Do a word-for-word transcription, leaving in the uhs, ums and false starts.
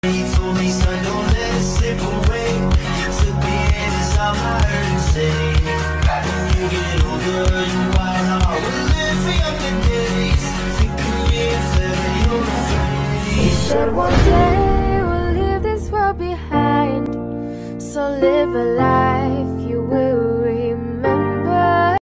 He told me, son, don't let it slip away. You took me in as all I heard him say. When you get older, you wild heart will live for younger days. Thinking you're better, you're afraid. He said one day we'll leave this world behind, so live a life